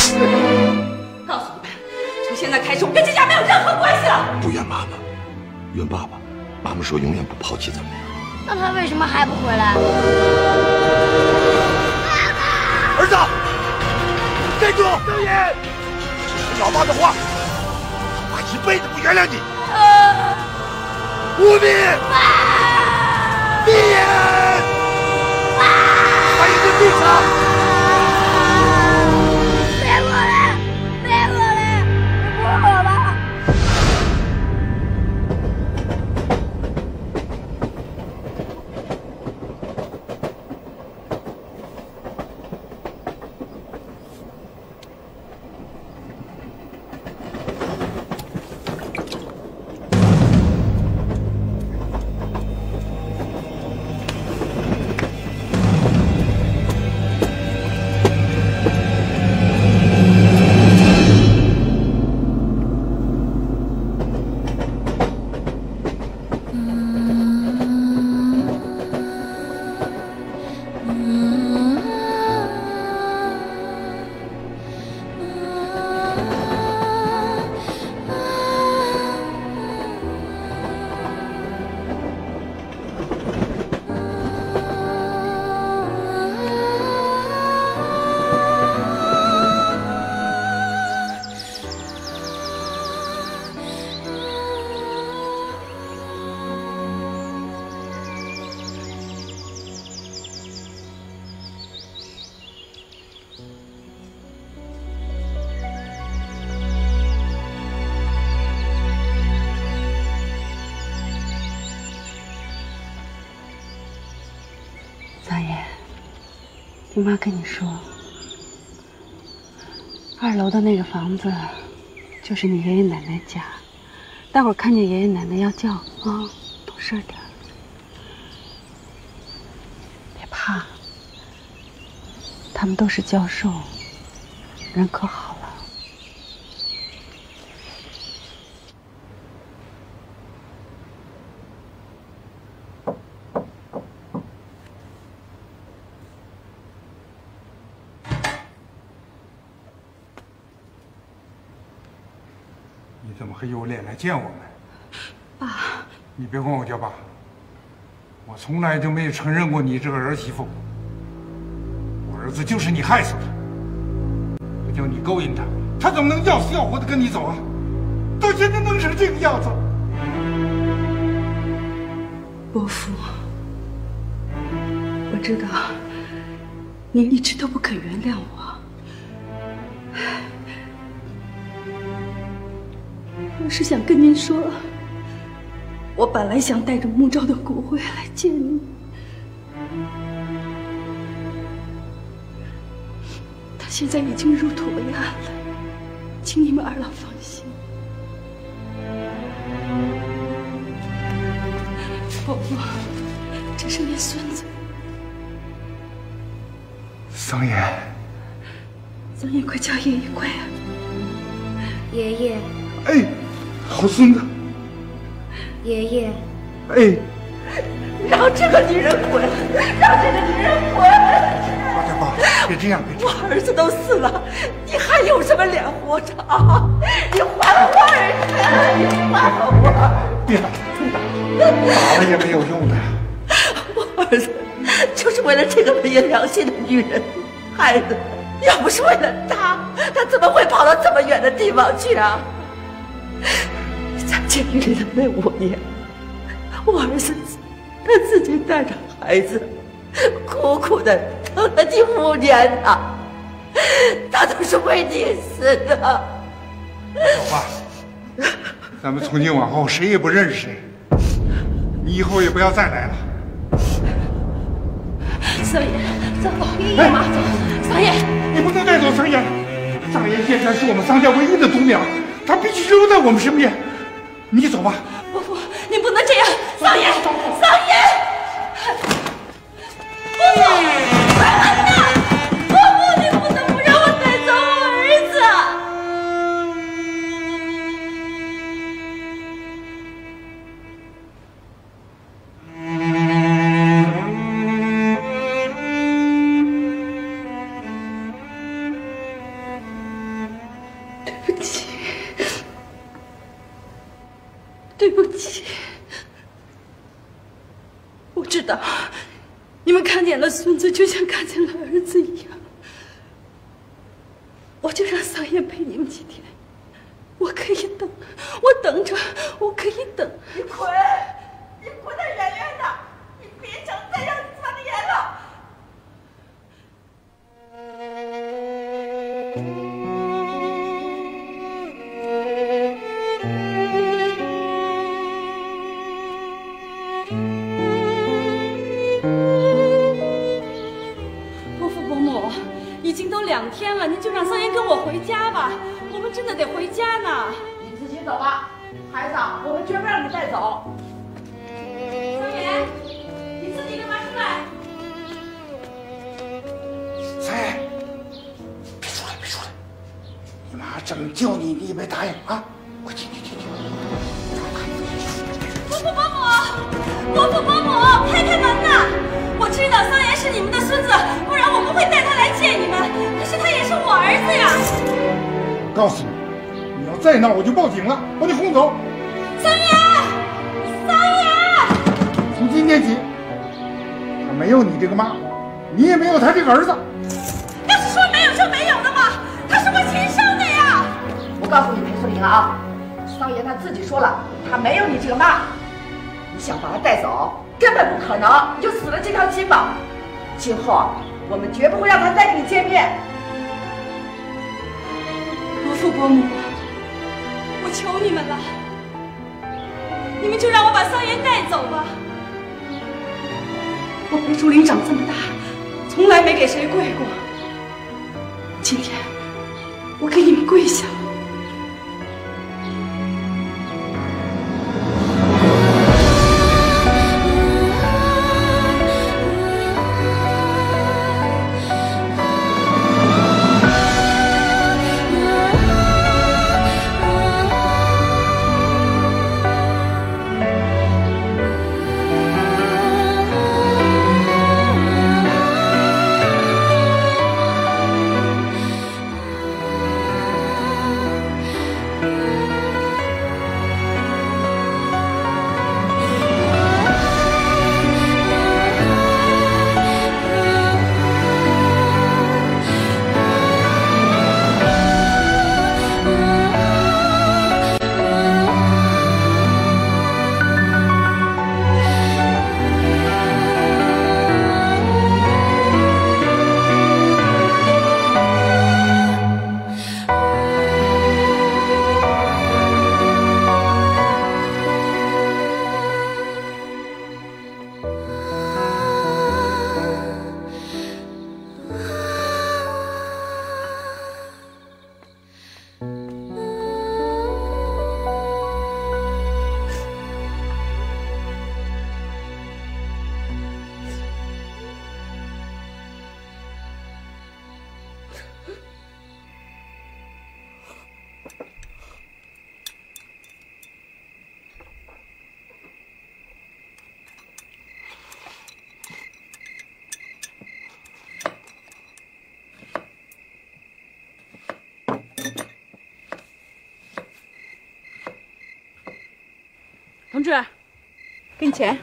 告诉你们，从现在开始，我跟这家没有任何关系了。 不怨妈妈，怨爸爸。妈妈说永远不抛弃咱们俩。 那他为什么还不回来？ 儿子，站住！导演，听老妈的话，爸一辈子不原谅你。无名，闭眼，把眼睛闭上。 别过来！别过来！你不是我吧？ 桑叶，你妈跟你说，2楼的那个房子就是你爷爷奶奶家。待会儿看见爷爷奶奶要叫啊，懂事点，别怕，他们都是教授，人可好了。 你怎么还有脸来见我们？ 爸， 你别管我叫爸，我从来就没有承认过你这个儿媳妇。我儿子就是你害死的，不叫你勾引他，他怎么能要死要活的跟你走啊？到现在弄成这个样子。 伯父，我知道您一直都不肯原谅我。我是想跟您说，我本来想带着穆昭的骨灰来见你，他现在已经入土为安了，请你们二老放心。伯父，这是您孙子桑叶。 桑叶，快叫爷爷，快啊！ 爷爷， 哎，好孙子。 爷爷， 哎， 让这个女人滚！让这个女人滚！ 爸大爸，别这样，别这样。 我儿子都死了，你还有什么脸活着啊？你还我儿子！你还我！ 别打，打了也没有用的。 我儿子就是为了这个没有良心的女人害的，要不是为了他怎么会跑到这么远的地方去啊？在监狱里的那5年，我儿子他自己带着孩子，苦苦的等了你5年呐，他都是为你死的。 走吧，咱们从今往后谁也不认识谁，你以后也不要再来了。 桑叶，走，爷妈走，桑叶， 你不能带走桑叶。桑叶现在是我们桑家唯一的独苗，她必须留在我们身边。你走吧。 伯父，你不能这样，桑叶，桑叶，伯父，伯父，你不能不让我带走我儿子。 不起，对不起。我知道，你们看见了孙子，就像看见了儿子一样。我就让桑延陪你们几天，我可以等，我等着，我可以等。 你滚！你滚得远远的！你别想再让桑延了！ 已经都2天了，您就让桑延跟我回家吧，我们真的得回家呢。 你自己走吧，孩子，我们绝不让你带走。 桑延，你自己跟妈出来。 桑延，别出来，别出来！你妈正叫你，你也别答应啊！快进去，进去！ 伯母，开门呐！我知道桑延是你们的孙子，不然我不会带他来见你们。可是他也是我儿子呀！ 我告诉你，你要再闹，我就报警了，把你轰走。 桑延， 从今天起，他没有你这个妈，你也没有他这个儿子。 要是说没有就没有的嘛，他是我亲生的呀！ 我告诉你裴素玲啊，桑延他自己说了，他没有你这个妈。你想把他带走，根本不可能，你就死了这条心吧。今后我们绝不会让他再跟你见面。 伯父伯母，我求你们了，你们就让我把桑延带走吧。我裴淑玲长这么大，从来没给谁跪过。今天我给你们跪下了。同志，给你钱。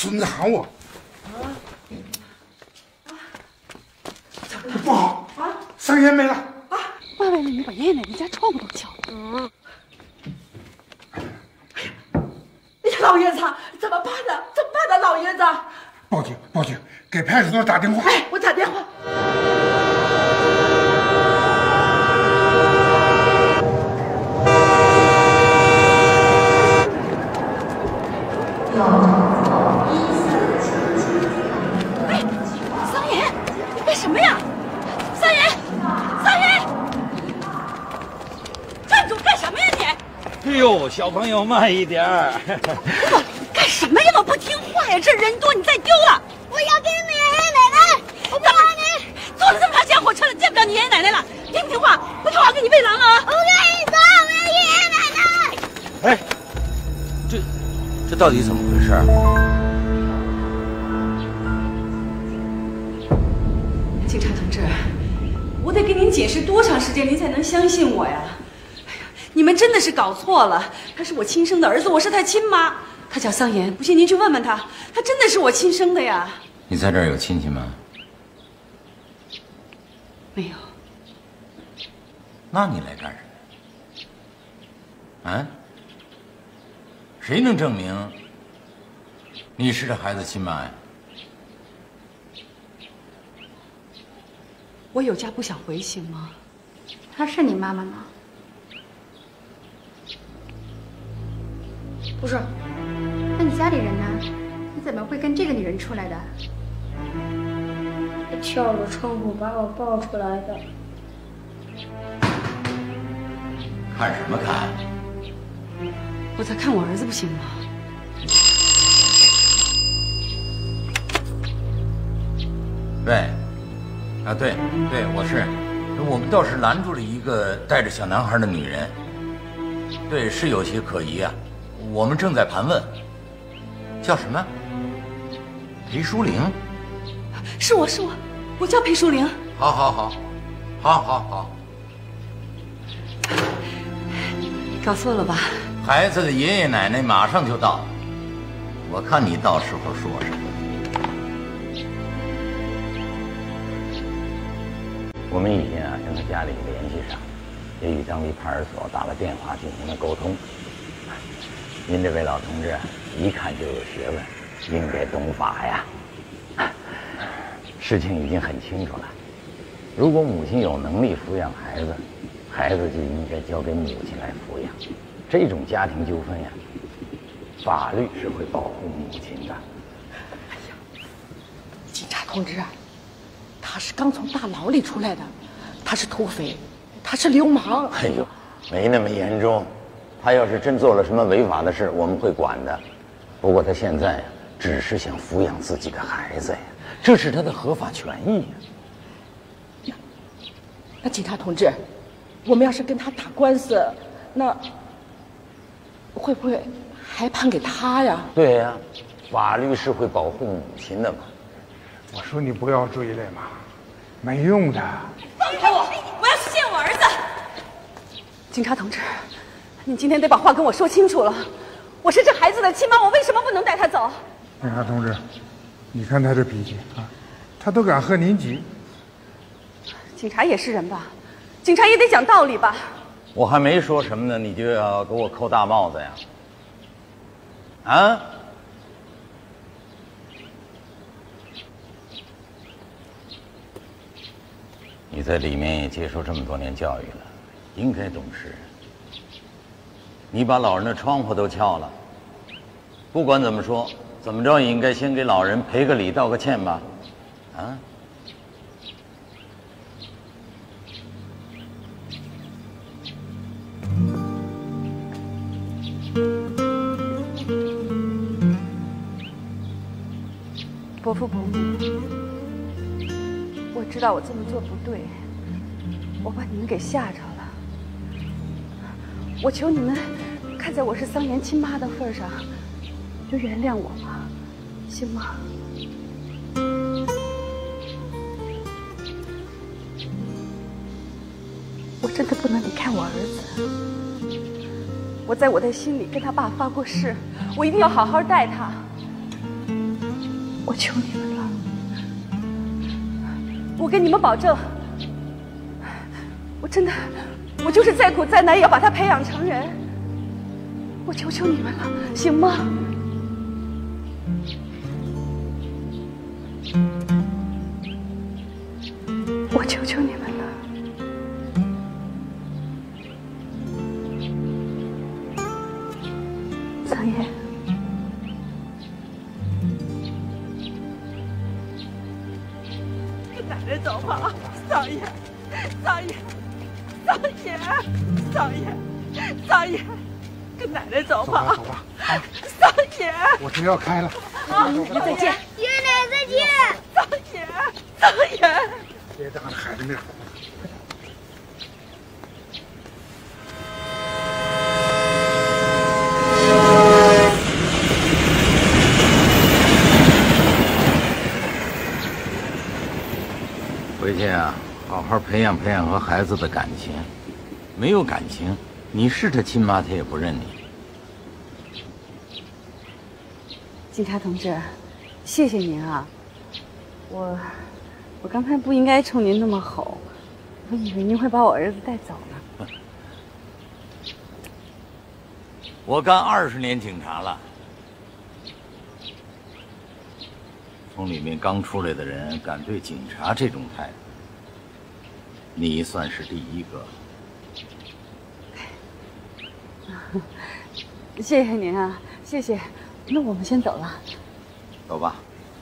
孙子喊我。不好啊！桑岩没了啊！ 万万你把爷爷奶奶家窗户都敲了。 哎呀，老爷子，怎么办呢？怎么办呢，老爷子？ 报警！报警！给派出所打电话。 哎，我打电话。 哎，桑岩，你干什么呀？桑岩，桑岩，站住！干什么呀你？ 哎呦，小朋友慢一点儿。 干什么呀？我不听话呀！这人多，你再丢了。 我要给你们爷爷奶奶，我不让你坐了这么长时间火车了，见不了你爷爷奶奶了，听不听话？不听话给你喂狼啊！ 我不愿意走，我要爷爷奶奶。 哎，这到底怎么回事？ 警察同志，我得给您解释多长时间您才能相信我呀？哎呀，你们真的是搞错了，他是我亲生的儿子，我是他亲妈。他叫桑岩，不信您去问问他，他真的是我亲生的呀。 你在这儿有亲戚吗？ 没有。 那你来干什么？啊？谁能证明你是这孩子亲妈呀？ 我有家不想回，行吗？ 她是你妈妈吗？不是。那你家里人呢？你怎么会跟这个女人出来的？ 他跳着窗户把我抱出来的。 看什么看？ 我在看我儿子，不行吗？ 对，啊对，我们倒是拦住了一个带着小男孩的女人。对，是有些可疑啊，我们正在盘问。叫什么？裴淑玲？ 是我，我叫裴淑玲。 好。 搞错了吧？ 孩子的爷爷奶奶马上就到，我看你到时候说什么。我们已经跟他家里联系上，也与当地派出所打了电话进行了沟通。您这位老同志一看就有学问，应该懂法呀。事情已经很清楚了，如果母亲有能力抚养孩子，孩子就应该交给母亲来抚养。这种家庭纠纷呀，法律是会保护母亲的。 哎呀，警察同志，他是刚从大牢里出来的，他是土匪，他是流氓。 哎呦，没那么严重。他要是真做了什么违法的事，我们会管的。不过他现在呀，只是想抚养自己的孩子呀，这是他的合法权益呀。 那警察同志，我们要是跟他打官司，那会不会还判给他呀？ 对呀，法律是会保护母亲的嘛。 我说你不要追来嘛，没用的。 放开我！我要去见我儿子。警察同志，你今天得把话跟我说清楚了。我是这孩子的亲妈，我为什么不能带他走？ 警察同志，你看他这脾气啊，他都敢和您急。 警察也是人吧？警察也得讲道理吧？ 我还没说什么呢，你就要给我扣大帽子呀？啊？你在里面也接受这么多年教育了，应该懂事。你把老人的窗户都撬了，不管怎么说，怎么着也应该先给老人赔个礼道个歉吧？啊？ 伯父伯母，我知道我这么做不对，我把你们给吓着了。我求你们，看在我是桑岩亲妈的份上，就原谅我吧，行吗？我真的不能离开我儿子。我在我的心里跟他爸发过誓，我一定要好好待他。 我求你们了，我跟你们保证，我真的，我就是再苦再难也要把他培养成人。我求求你们了，行吗？我求求你们了。桑叶， 跟奶奶走吧，桑叶，桑叶，桑叶，桑叶，桑叶，跟奶奶走吧， 走吧，啊， 桑叶， 我车要开了， 啊， 再见， 爷爷奶奶再见。 桑叶，桑叶， 别当着孩子面。 回去啊，好好培养培养和孩子的感情。没有感情，你是他亲妈，他也不认你。 警察同志，谢谢您啊！我刚才不应该冲您那么吼，我以为您会把我儿子带走呢。 我干20年警察了，从里面刚出来的人敢对警察这种态度，你算是第一个。 谢谢您啊，谢谢。那我们先走了。 走吧。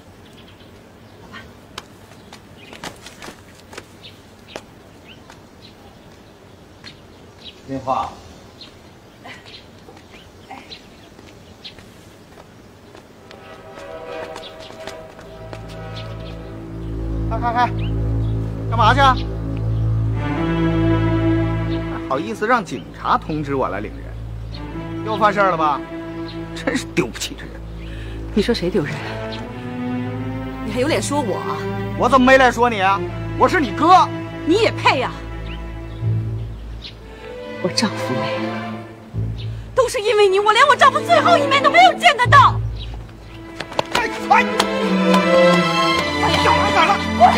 电话。 开，干嘛去啊？还好意思让警察通知我来领人，又犯事了吧？真是丢不起这人。 你说谁丢人？你还有脸说我啊？ 我怎么没脸说你啊？我是你哥， 你也配呀？我丈夫没了，都是因为你，我连我丈夫最后一面都没有见得到。 哎，小孩咋了？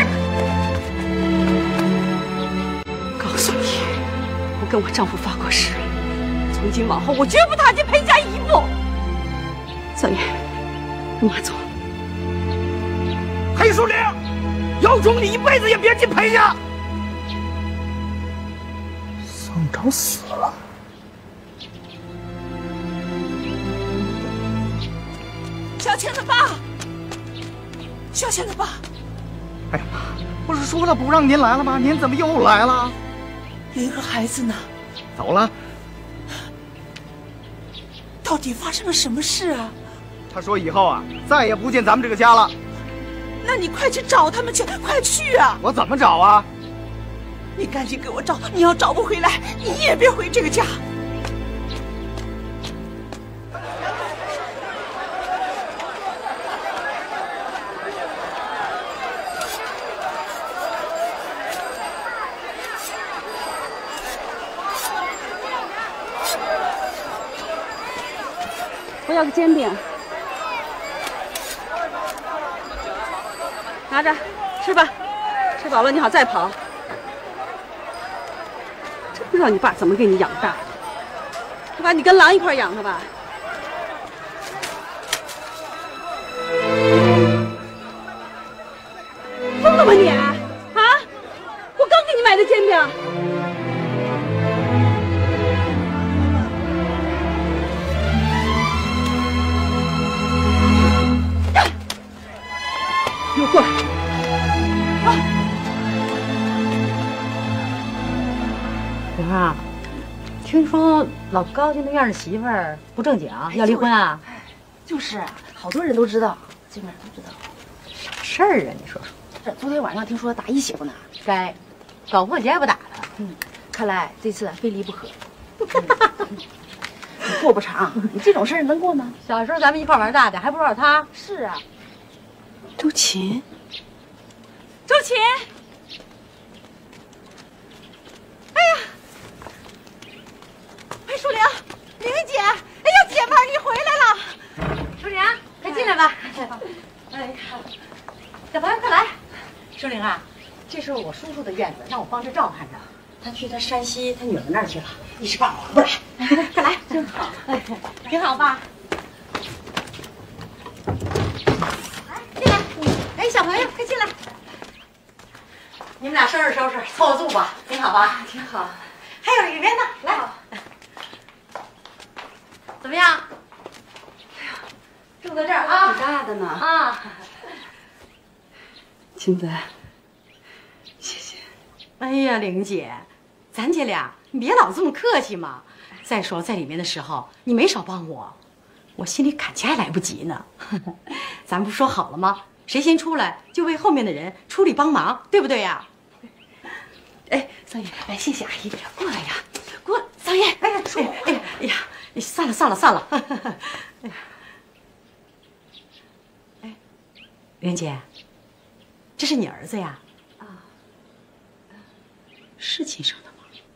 告诉你，我跟我丈夫发过誓，从今往后我绝不踏进裴家一步。桑叶，跟妈走。 黑树林，有种你一辈子也别进裴家。宋昭死了。 小倩的爸，小倩的爸。 哎呀妈！不是说了不让您来了吗？您怎么又来了？ 您和孩子呢？ 走了。 到底发生了什么事啊？ 他说以后啊，再也不进咱们这个家了。 那你快去找他们去，快去啊！ 我怎么找啊？ 你赶紧给我找，你要找不回来，你也别回这个家。 我要个煎饼，拿着，吃吧，吃饱了你好再跑。真不知道你爸怎么给你养大的，他把你跟狼一块养的吧？疯了吧你？啊！我刚给你买的煎饼。给我过来！ 玲儿，听说老高家那院的媳妇儿不正经，要离婚啊？ 就是啊，好多人都知道，基本上都知道。 啥事儿啊？你说说。 这昨天晚上听说打一媳妇呢。 该，搞破鞋不打他。 看来这次非离不可。你过不长，你这种事儿能过吗？ 小时候咱们一块玩大的，还不知道他。 是啊。 周琴，周琴，哎呀，哎，淑玲，玲玲姐，哎呀，姐们儿，你回来了。 淑玲，快进来吧。 哎呀，小朋友快来！淑玲啊，这是我叔叔的院子，让我帮着照看着。他去他山西他女儿那儿去了，一时半会儿回不来。快来，真好，挺好吧？来，进来。哎，小朋友快进来。你们俩收拾收拾，凑合住吧，挺好吧？ 挺好。 还有里面呢，来，怎么样？住在这儿啊？ 挺大的呢。 啊， 亲子，谢谢。 哎呀，玲姐，咱姐俩你别老这么客气嘛。再说在里面的时候，你没少帮我，我心里感激还来不及呢。咱不是说好了吗？谁先出来就为后面的人出力帮忙，对不对呀？ 哎，桑叶，来，谢谢阿姨，过来呀，过来，桑叶， 哎呀，哎呀，算了算了算了。哎呀，哎，玲姐，这是你儿子呀？ 啊，是亲生的吗？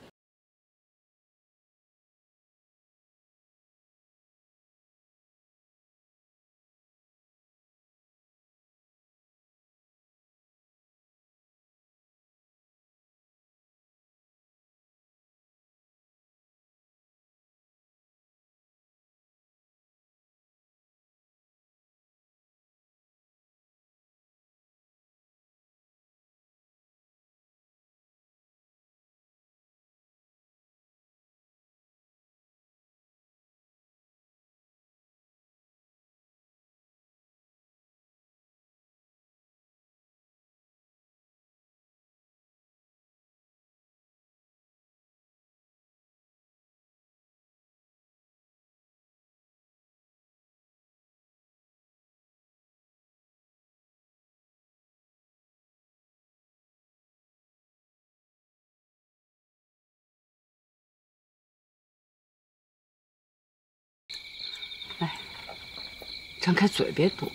哎，张开嘴，别躲。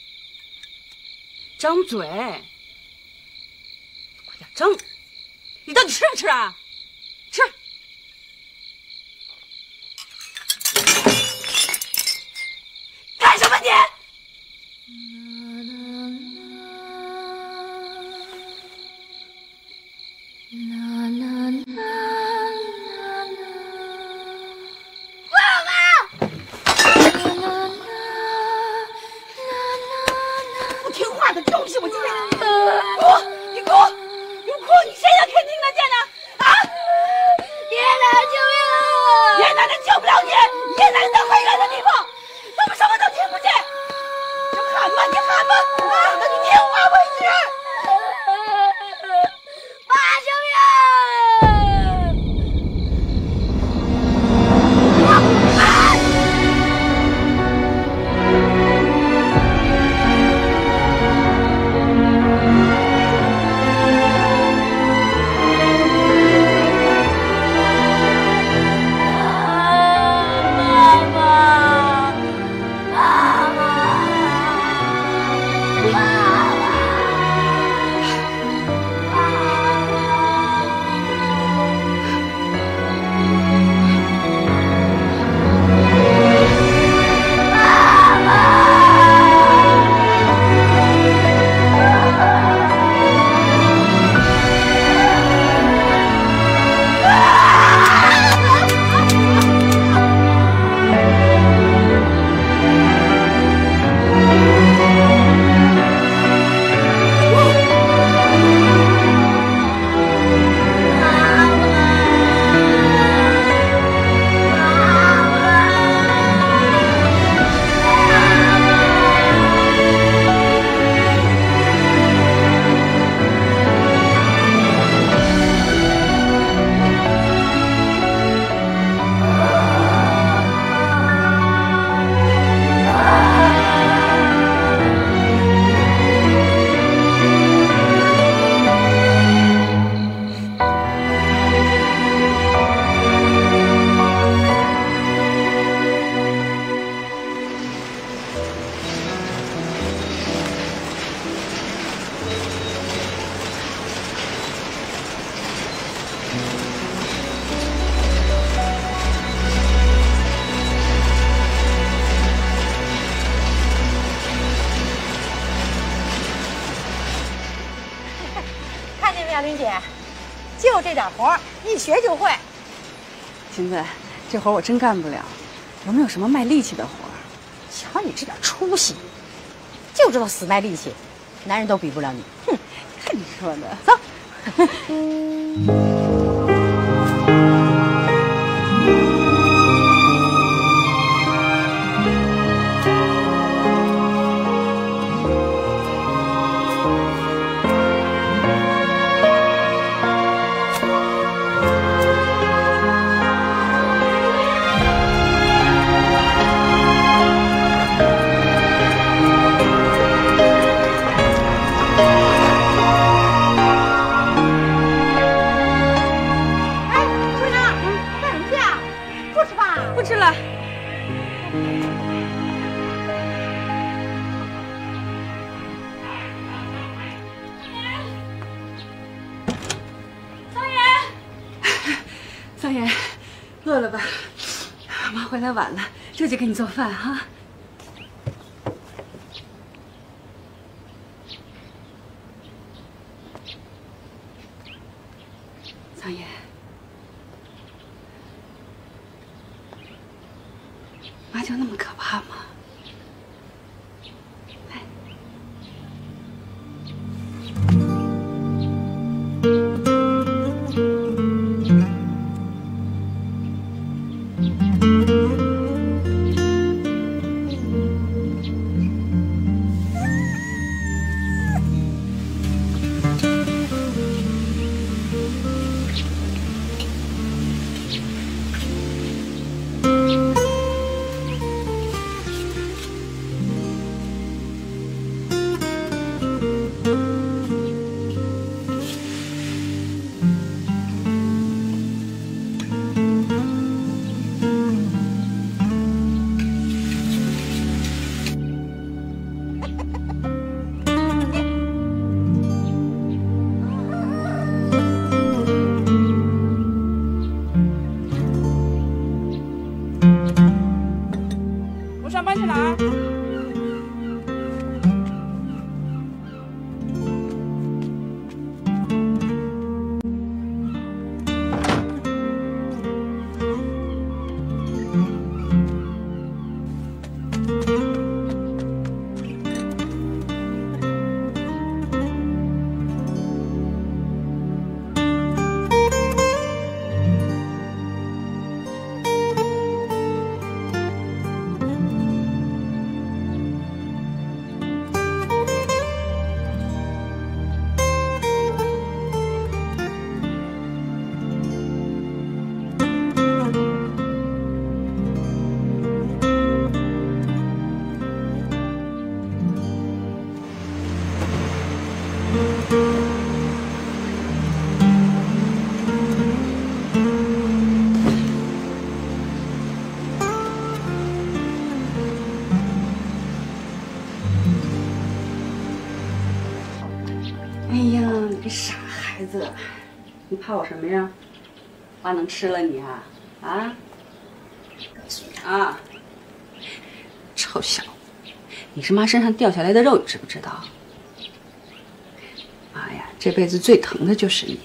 张嘴，快点张！你到底吃不吃啊？吃！干什么你？不听话的东西，我今天哭！你哭！你哭！你谁也可以听得见的啊！爷奶救命啊！爷奶奶救不了你，爷奶奶在很远的地方，我们什么都听不见。就喊吧，你喊吧，啊，等你听话为止。爸，救命！妈妈。 没有，玲姐？就这点活，一学就会。 晴子，这活我真干不了，有没有什么卖力气的活？ 瞧你这点出息，就知道死卖力气，男人都比不了你。哼， 看你说的， 走。 桑言，饿了吧？妈回来晚了，这就给你做饭哈。桑言，妈就那么可怕吗？来。 我上班去哪儿？ 哎呀，你这傻孩子，你怕我什么呀？妈能吃了你啊？啊？啊！臭小子，你是妈身上掉下来的肉，你知不知道？妈呀，这辈子最疼的就是你。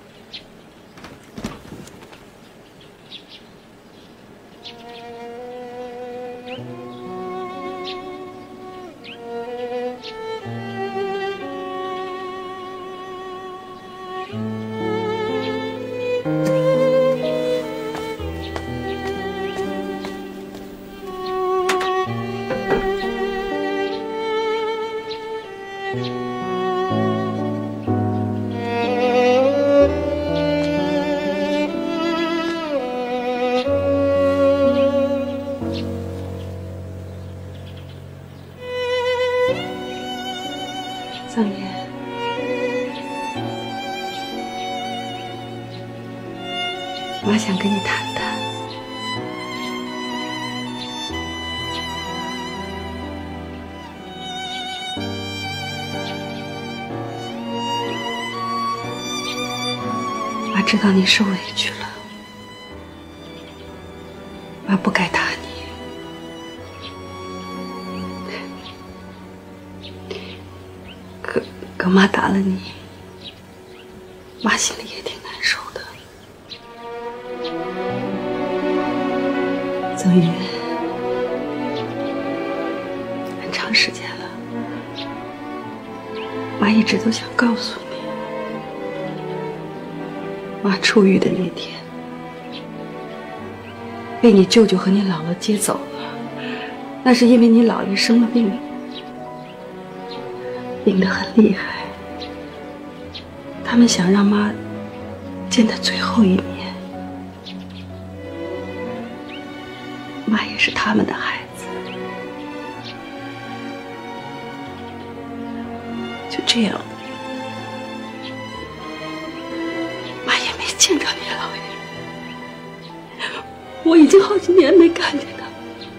桑言，妈想跟你谈谈。妈知道你受委屈了，妈不该打你。可妈打了你， 妈心里也挺难受的。曾云，很长时间了，妈一直都想告诉你，妈出狱的那天，被你舅舅和你姥姥接走了，那是因为你姥爷生了病，病得很厉害。他们想让妈见他最后一面，妈也是他们的孩子。就这样，妈也没见着你姥爷，我已经好几年没看见他。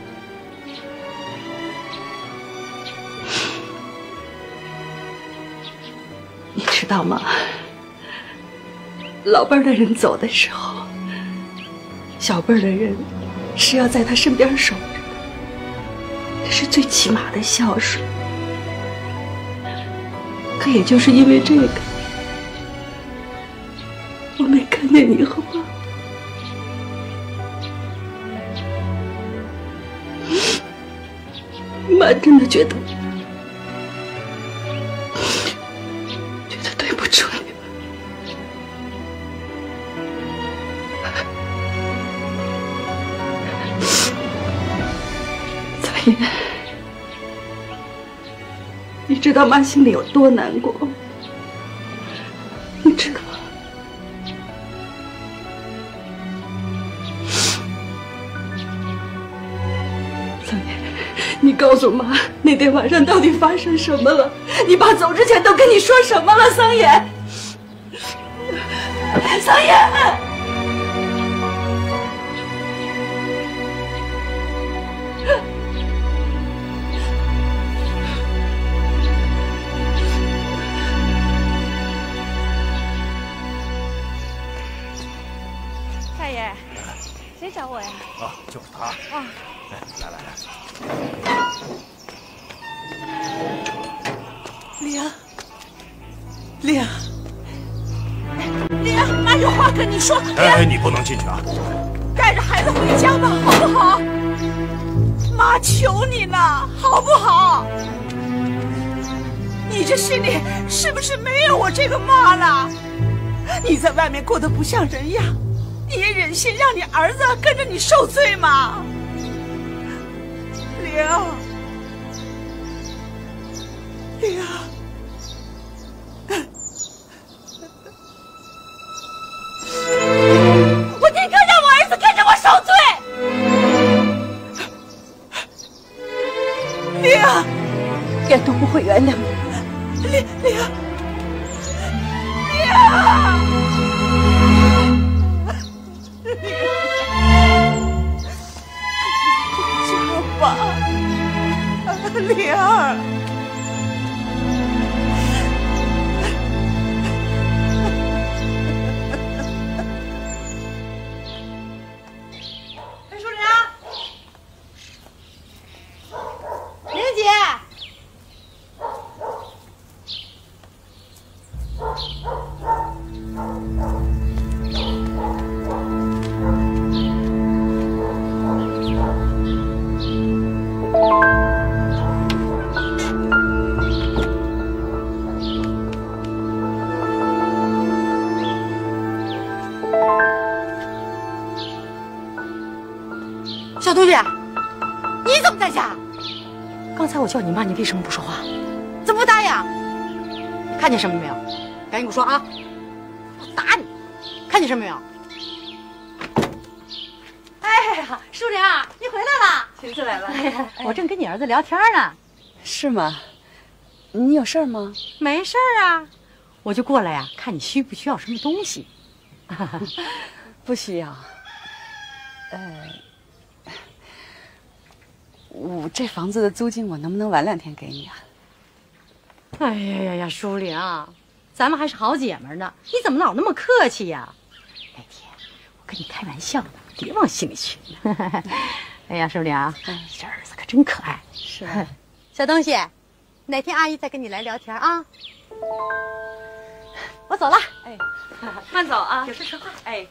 你知道吗？老辈儿的人走的时候，小辈儿的人是要在他身边守着的，这是最起码的孝顺。可也就是因为这个，我没看见你和妈。妈真的觉得对不住你。苍云，你知道妈心里有多难过，你知道吗？苍云，你告诉妈，那天晚上到底发生什么了？你爸走之前都跟你说什么了？桑言，桑言。 大爷，谁找我呀？ 啊，就是他。 啊， 来。 李阳，妈有话跟你说。 哎，你不能进去啊！ 带着孩子回家吧，好不好？妈求你了，好不好？你这心里是不是没有我这个妈了？你在外面过得不像人样，你也忍心让你儿子跟着你受罪吗？玲，我宁可让我儿子跟着我受罪。玲， 天都不会原谅你。 玲，回家吧，玲儿。 小东西，你怎么在家？刚才我叫你妈，你为什么不说话？怎么不答应？你看见什么没有？赶紧给我说啊！我打你！看见什么没有？哎呀，淑玲，你回来了！ 裙子来了。 哎呀，我正跟你儿子聊天呢。 是吗？你有事吗？ 没事儿啊，我就过来呀，看你需不需要什么东西。 不需要。我这房子的租金，我能不能晚2天给你啊？ 哎呀，淑玲，咱们还是好姐们呢，你怎么老那么客气呀？那天我跟你开玩笑呢，别往心里去。哎呀，淑玲，这儿子可真可爱。 是。 小东西，哪天阿姨再跟你来聊天啊？ 我走了。 哎，慢走啊， 有事说话。 哎。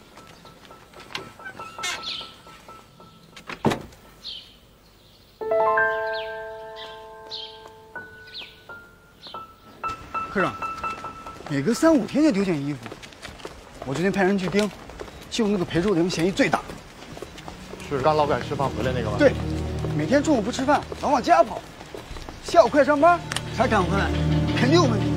科长，每隔3、5天就丢件衣服，我决定派人去盯，就那个裴树林嫌疑最大。 是刚劳改释放回来那个吗？ 对，每天中午不吃饭，老往家跑，下午快上班才赶回来，肯定有问题。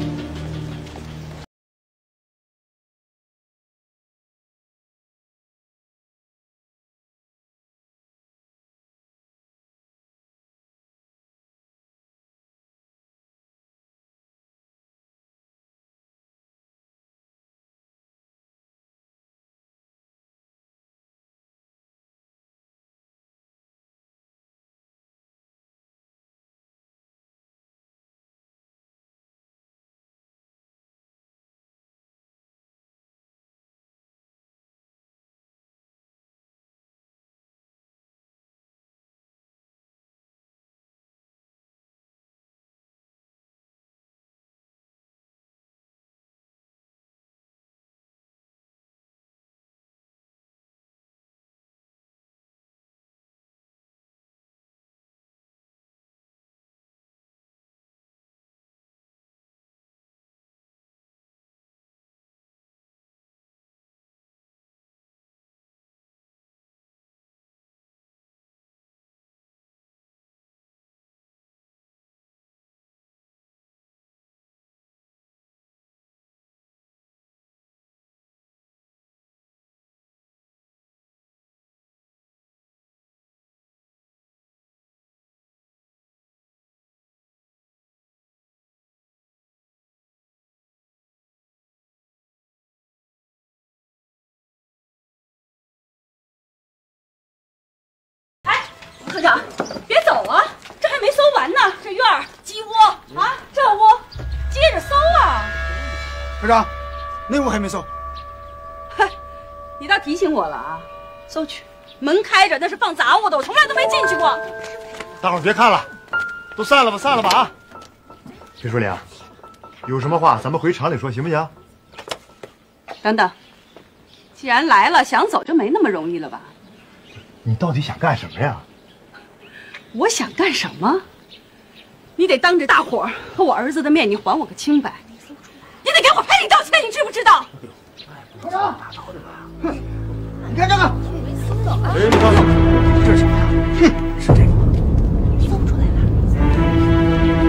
科长，别走啊，这还没搜完呢。这院儿、鸡窝啊，这窝，接着搜啊。 科长，那屋还没搜。 嗨，你倒提醒我了啊！搜去，门开着，那是放杂物的，我从来都没进去过。 大伙儿别看了，都散了吧，散了吧啊！裴树林，有什么话咱们回厂里说，行不行？ 等等，既然来了，想走就没那么容易了吧？ 你到底想干什么呀？ 我想干什么？你得当着大伙儿和我儿子的面，你还我个清白。你得给我赔礼道歉，你知不知道？ 科长，你看这个， 哎，你看看，这是什么呀？ 哼，是这个吗？ 搜出来了。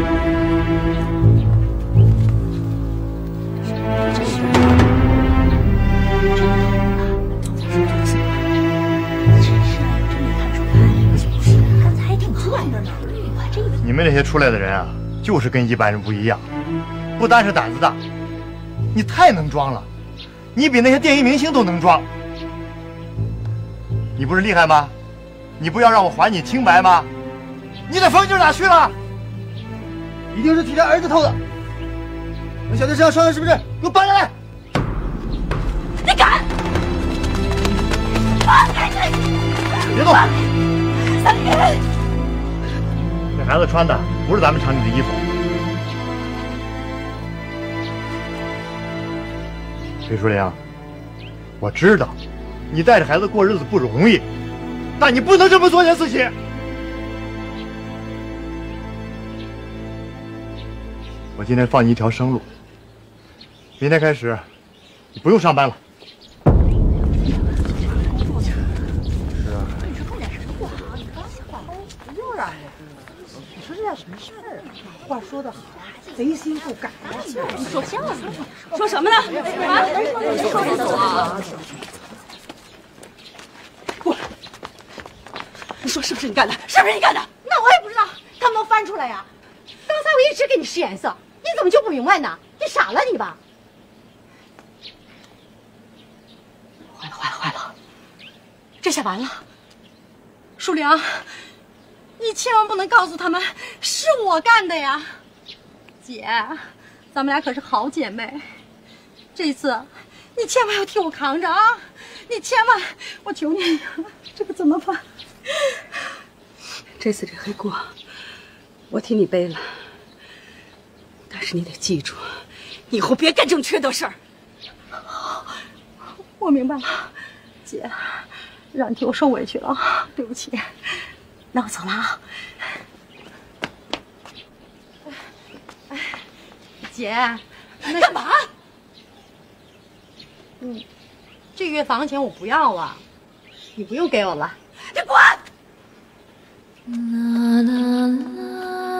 这是。 你们这些出来的人啊，就是跟一般人不一样，不单是胆子大，你太能装了，你比那些电影明星都能装。你不是厉害吗？你不要让我还你清白吗？你的风劲哪去了？ 一定是替他儿子偷的。那小子身上伤痕是不是？给我搬下来！ 你敢！放开你！ 别动！ 放开！ 这孩子穿的不是咱们厂里的衣服。裴树林，我知道你带着孩子过日子不容易，但你不能这么作践自己。我今天放你一条生路，明天开始你不用上班了。 什么事儿？话说得好，贼心不改呀！ 你说笑呢？说什么呢？啊！说得走啊！过来！你说是不是你干的？是不是你干的？ 那我也不知道，他们都翻出来呀。刚才我一直给你使眼色，你怎么就不明白呢？你傻了你吧？坏了！这下完了，树玲。你千万不能告诉他们是我干的呀，姐，咱们俩可是好姐妹，这次你千万要替我扛着啊！你千万，我求你，这可怎么办？ 这次这黑锅，我替你背了，但是你得记住， 以后别干这种缺德事儿。 我明白了，姐，让你替我受委屈了，对不起。那我走了啊。姐，那干嘛？ 这月房钱我不要了，你不用给我了。 你滚！